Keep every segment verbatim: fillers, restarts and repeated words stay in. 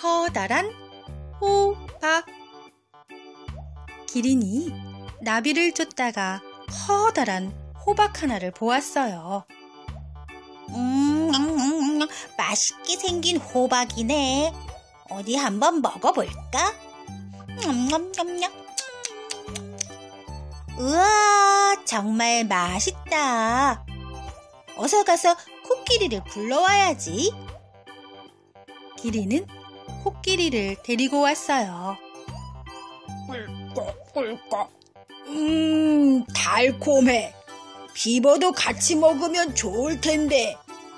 커다란 호박. 기린이 나비를 쫓다가 커다란 호박 하나를 보았어요. 음, 음, 음, 맛있게 생긴 호박이네. 어디 한번 먹어볼까? 냠냠냠냠. 우와, 정말 맛있다. 어서 가서 코끼리를 불러와야지. 기린은 코끼리를 데리고 왔어요. 꿀꺽 꿀꺽. 음, 달콤해. 비버도 같이 먹으면 좋을 텐데.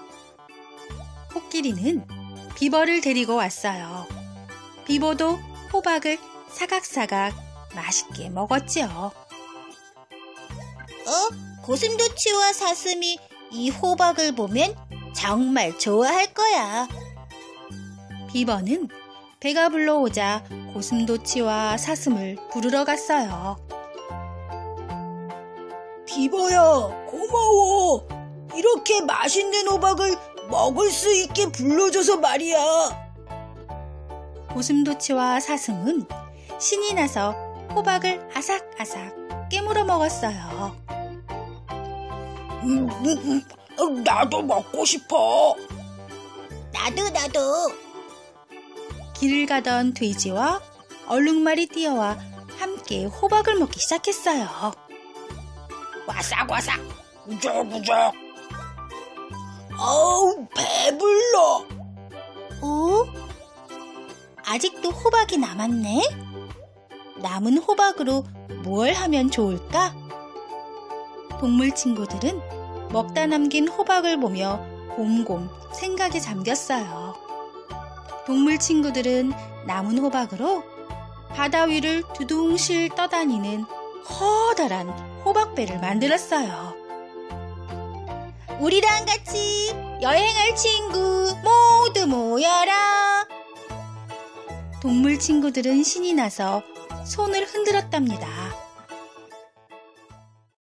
코끼리는 비버를 데리고 왔어요. 비버도 호박을 사각사각 맛있게 먹었지요. 어? 고슴도치와 사슴이 이 호박을 보면 정말 좋아할 거야. 비버는 배가 불러오자 고슴도치와 사슴을 부르러 갔어요. 비버야, 고마워. 이렇게 맛있는 호박을 먹을 수 있게 불러줘서 말이야. 고슴도치와 사슴은 신이 나서 호박을 아삭아삭 깨물어 먹었어요. 음, 음, 음, 나도 먹고 싶어. 나도 나도. 길을 가던 돼지와 얼룩말이 뛰어와 함께 호박을 먹기 시작했어요. 와삭와삭, 우적우적. 어우, 배불러. 오? 아직도 호박이 남았네? 남은 호박으로 뭘 하면 좋을까? 동물 친구들은 먹다 남긴 호박을 보며 곰곰 생각에 잠겼어요. 동물 친구들은 남은 호박으로 바다 위를 두둥실 떠다니는 커다란 호박배를 만들었어요. 우리랑 같이 여행할 친구 모두 모여라. 동물 친구들은 신이 나서 손을 흔들었답니다.